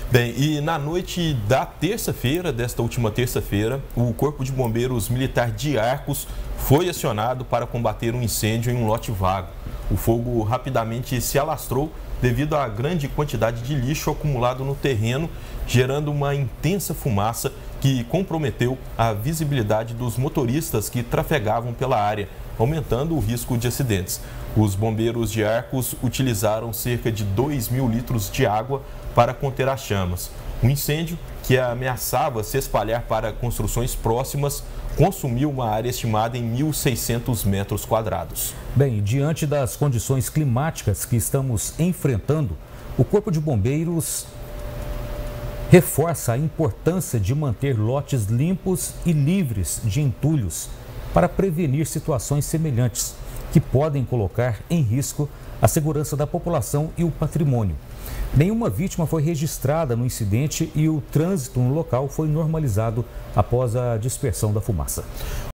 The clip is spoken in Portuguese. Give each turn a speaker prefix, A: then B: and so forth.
A: Bem, e na noite da terça-feira, desta última terça-feira, o Corpo de Bombeiros Militar de Arcos foi acionado para combater um incêndio em um lote vago. O fogo rapidamente se alastrou devido à grande quantidade de lixo acumulado no terreno, gerando uma intensa fumaça que comprometeu a visibilidade dos motoristas que trafegavam pela área, aumentando o risco de acidentes. Os bombeiros de Arcos utilizaram cerca de 2.000 litros de água para conter as chamas. O incêndio, que ameaçava se espalhar para construções próximas, consumiu uma área estimada em 1.600 metros quadrados.
B: Bem, diante das condições climáticas que estamos enfrentando, o Corpo de Bombeiros reforça a importância de manter lotes limpos e livres de entulhos para prevenir situações semelhantes que podem colocar em risco a segurança da população e o patrimônio. Nenhuma vítima foi registrada no incidente e o trânsito no local foi normalizado após a dispersão da fumaça.